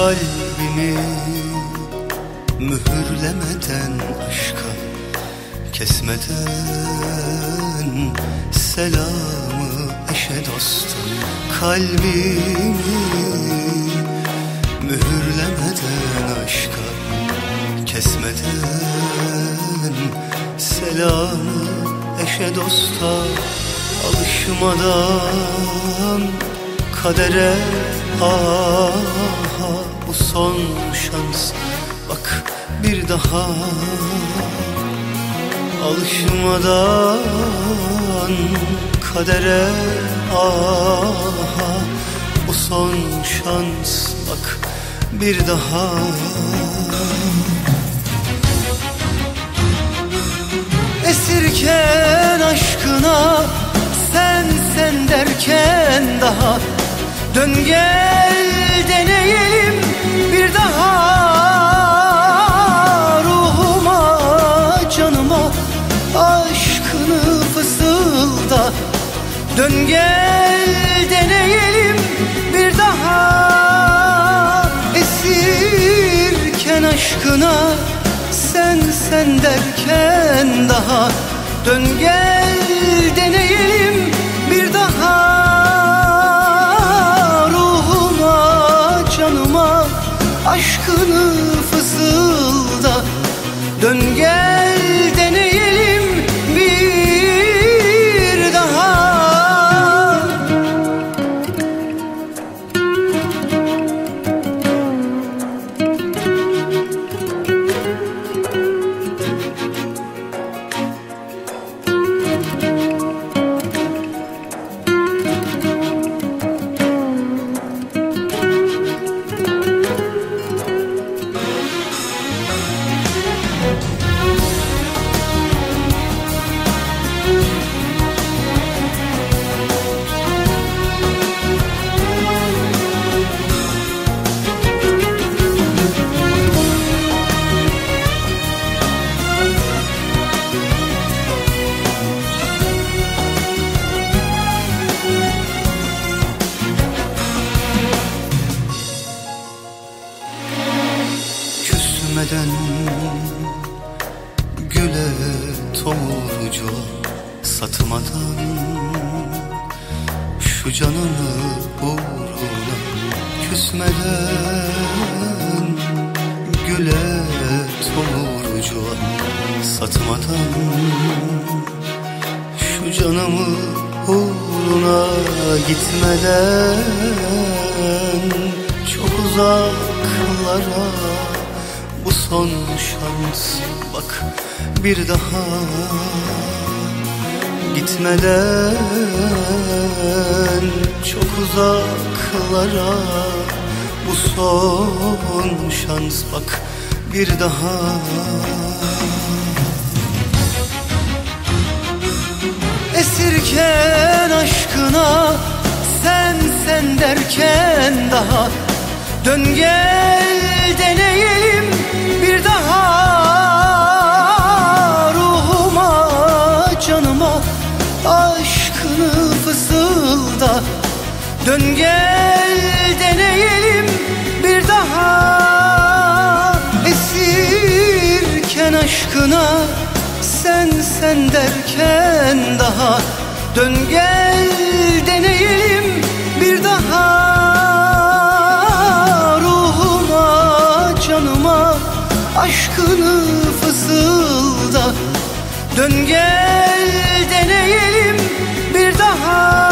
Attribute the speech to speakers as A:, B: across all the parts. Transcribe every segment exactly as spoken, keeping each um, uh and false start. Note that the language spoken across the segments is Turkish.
A: kalbimi mühürlemeden, aşka kesmeden, selamı eşe dosta. Kalbimi mühürlemeden, aşka kesmeden, selamı eşe dosta. Alışmadan kadere, ah, bu son şans, bak bir daha. Alışmadan kadere, ah, bu son şans, bak bir daha. Esirken aşkına, sen sen derken daha, dön gel deneyelim bir daha. Ruhuma, canıma aşkını fısılda, dön gel deneyelim bir daha. Esirken aşkına, sen sen derken daha, dön gel deneyelim bir daha. Ruhuma, canıma aşkını fısılda, dön gel deneyelim bir daha. Küsmeden güle tomurcu, satmadan şu canını uğruna. Küsmeden güle tomurcu, satmadan şu canımı uğruna. Gitmeden çok uzaklara, bu son şans, bak bir daha. Gitmeden çok uzaklara, bu son şans, bak bir daha. Esirken aşkına, sen sen derken daha, dön gel deneyelim bir daha. Ruhuma, canıma aşkını fısılda, dön gel deneyelim bir daha. Esirken aşkına, sen sen derken daha, dön gel deneyelim bir daha. Aşkını fısılda, dön gel deneyelim bir daha.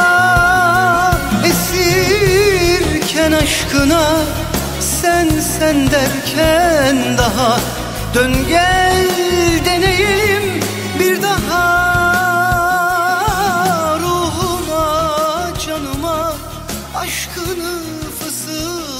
A: Esirken aşkına, sen sen derken daha, dön gel deneyelim bir daha. Ruhuma, canıma aşkını fısılda,